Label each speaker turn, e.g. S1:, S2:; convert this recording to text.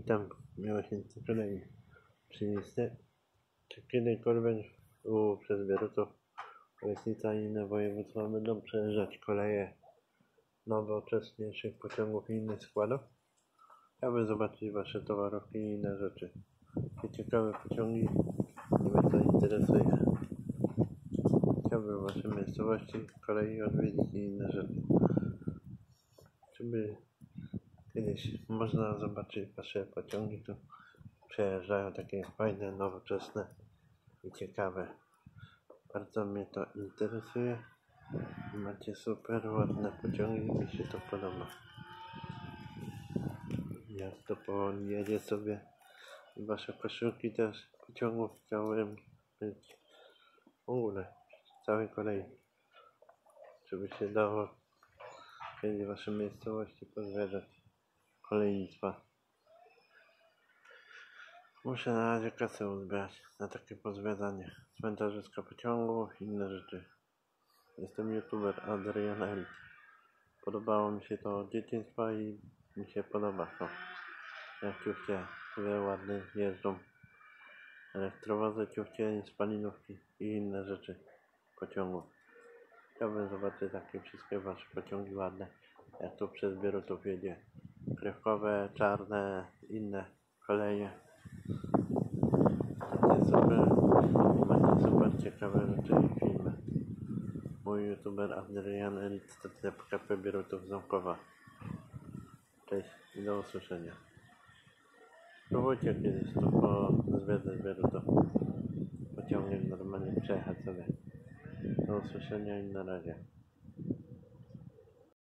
S1: Witam miłośnicy kolei. Czy kiedykolwiek przez Bierutów, Leśnica i inne województwa będą przejeżdżać koleje nowoczesniejszych pociągów i innych składów? Chciałbym zobaczyć wasze towarówki i inne rzeczy. Jakie ciekawe pociągi mnie to interesuje. Chciałbym wasze miejscowości, kolei odwiedzić i inne rzeczy. Czy by kiedyś można zobaczyć wasze pociągi, tu przejeżdżają takie fajne, nowoczesne i ciekawe. Bardzo mnie to interesuje. Macie super ładne pociągi, mi się to podoba. Jak to powoli jedzie sobie. Wasze koszulki też pociągów chciałem być w ogóle w całej kolei. Żeby się dało kiedyś wasze miejscowości pozwiedzać. Kolejnictwa. Muszę na razie kasę uzbierać na takie pozwiedzanie. Cmentarzyska pociągów i inne rzeczy. Jestem youtuber Adrian Elit. Podobało mi się to od dzieciństwa i mi się podoba to. Jak ciufcie, które ładnie jeżdżą. Elektrowozy, ciufcie, spalinówki i inne rzeczy pociągów. Chciałbym zobaczyć takie wszystkie wasze pociągi ładne. Jak tu przez Bierutów jedzie. Krewkowe, czarne, inne koleje. Macie super ciekawe rzeczy i filmy. Mój youtuber Adrian Elit, stacja PKP Bierutów Ząbkowa. Cześć i do usłyszenia. Spróbujcie kiedyś tu zwiedzać Bierutów. Pociągiem normalnie przejechać sobie. Do usłyszenia i na razie.